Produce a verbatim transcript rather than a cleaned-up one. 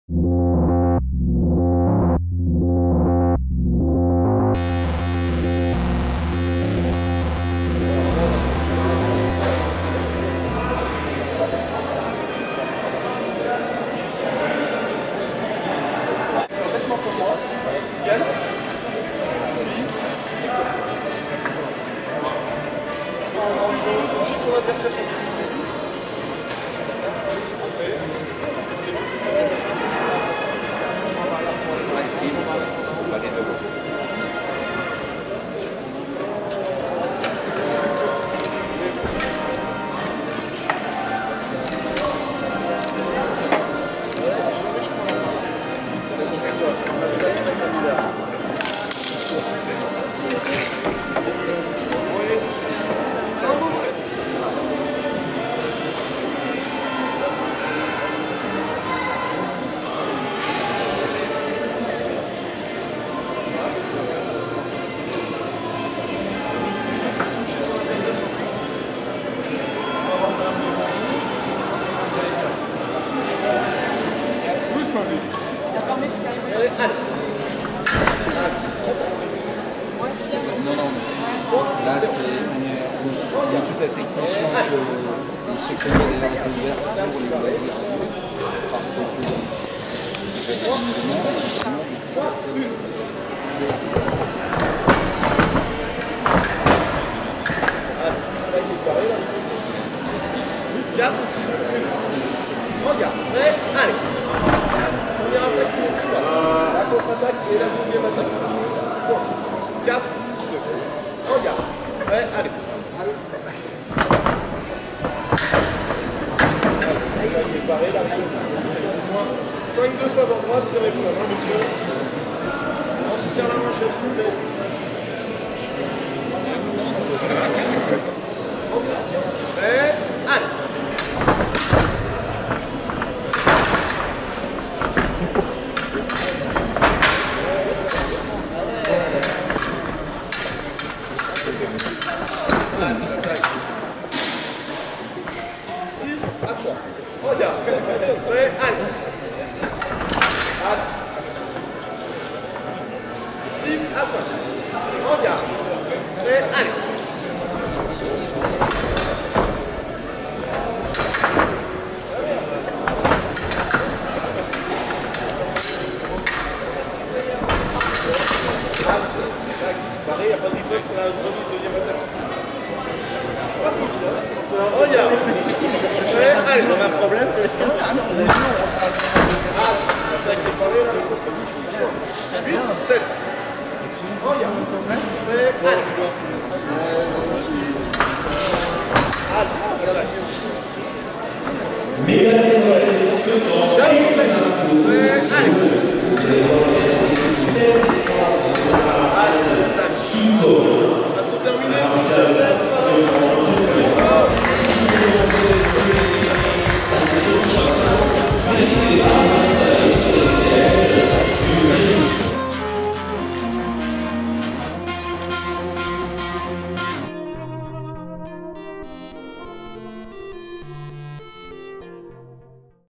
Non, non, là, c'est, on est, on est tout à fait conscient que le secteur des arts est ouvert pour les loisirs, parce que j'ai des mouvements, quatre, regarde, prêt, allez. Première attaque qui est la contre-attaque et la deuxième attaque. quatre, deux, regarde, prêt, allez. Préparé, la cinq deux faveur droite, serrez vous la main, monsieur. On se serre la main, chef, s'il vous plaît. Prêt, allez. six à trois. Regarde. Prêt, allez. six à cinq. Regarde. Prêt, allez. Pareil, il n'y a pas de vitesse, c'est la remise deuxième attaque. Regarde. Allez, vous avez un problème? Attaque est parée, là, le huit, sept. Regarde. Allez. Allez. Allez.